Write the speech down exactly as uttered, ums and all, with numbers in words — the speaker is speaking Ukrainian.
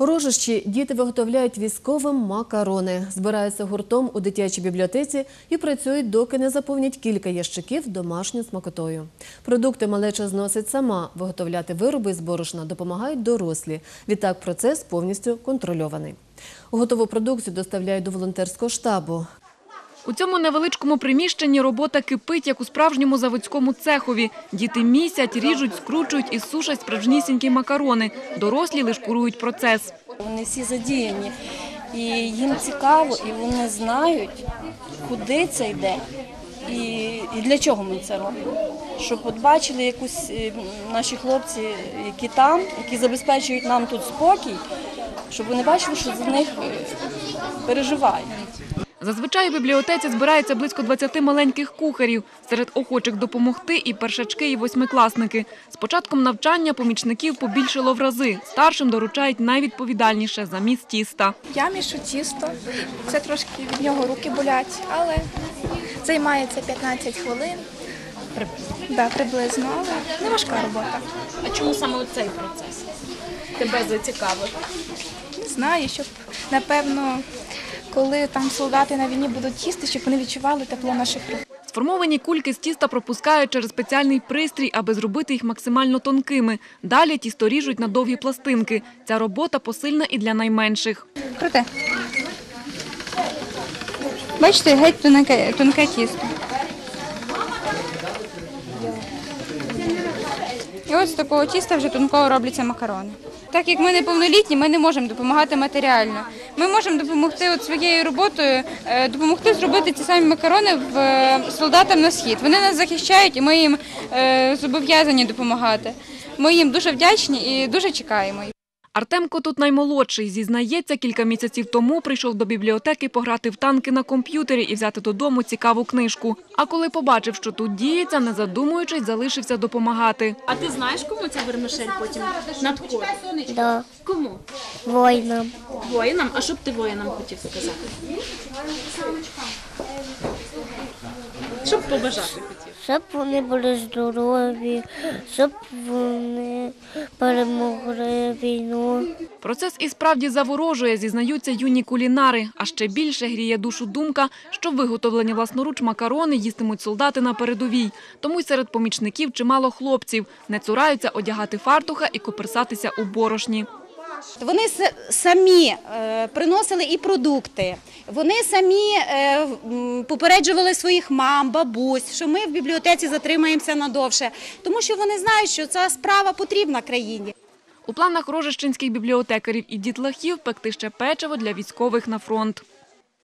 У Рожищі діти виготовляють військовим макарони. Збираються гуртом у дитячій бібліотеці і працюють, доки не заповнять кілька ящиків домашньою смакотою. Продукти малеча зносить сама. Виготовляти вироби з борошна допомагають дорослі. Відтак процес повністю контрольований. Готову продукцію доставляють до волонтерського штабу. У цьому невеличкому приміщенні робота кипить, як у справжньому заводському цехові. Діти місять, ріжуть, скручують і сушать справжнісінькі макарони. Дорослі лише курують процес. Вони всі задіяні, і їм цікаво, і вони знають, куди це йде і, і для чого ми це робимо. Щоб от бачили якусь наші хлопці, які там, які забезпечують нам тут спокій, щоб вони бачили, що за них переживають. Зазвичай у бібліотеці збирається близько двадцяти маленьких кухарів. Серед охочих допомогти і першачки, і восьмикласники. З початком навчання помічників побільшало в рази. Старшим доручають найвідповідальніше – заміс тіста. Я мішу тісто, це трошки від нього руки болять, але займається п'ятнадцять хвилин. Да, приблизно, але не важка робота. А чому саме цей процес тебе зацікавив? Не знаю, щоб, напевно, коли там солдати на війні будуть їсти, щоб вони відчували тепло наших рук. Сформовані кульки з тіста пропускають через спеціальний пристрій, аби зробити їх максимально тонкими. Далі тісто ріжуть на довгі пластинки. Ця робота посильна і для найменших. Круте. Бачите, геть тонке, тонке тісто. І ось з такого тіста вже тонкого робляться макарони. Так як ми неповнолітні, ми не можемо допомагати матеріально. Ми можемо допомогти от своєю роботою, допомогти зробити ці самі макарони в солдатам на схід. Вони нас захищають і ми їм зобов'язані допомагати. Ми їм дуже вдячні і дуже чекаємо. Артемко тут наймолодший. Зізнається, кілька місяців тому прийшов до бібліотеки пограти в танки на комп'ютері і взяти додому цікаву книжку. А коли побачив, що тут діється, не задумуючись, залишився допомагати. А ти знаєш, кому ця вермишель потім надходить? Да. Кому? Воїнам. Воїнам? А що б ти воїнам хотів сказати? Що б побажати хотів? Щоб вони були здорові, щоб вони перемогли війну. Процес і справді заворожує, зізнаються юні кулінари. А ще більше гріє душу думка, що виготовлені власноруч макарони їстимуть солдати на передовій. Тому й серед помічників чимало хлопців. Не цураються одягати фартуха і коперсатися у борошні. Вони самі приносили і продукти, вони самі попереджували своїх мам, бабусь, що ми в бібліотеці затримаємося надовше, тому що вони знають, що ця справа потрібна країні. У планах рожищенських бібліотекарів і дітлахів пекти ще печиво для військових на фронт.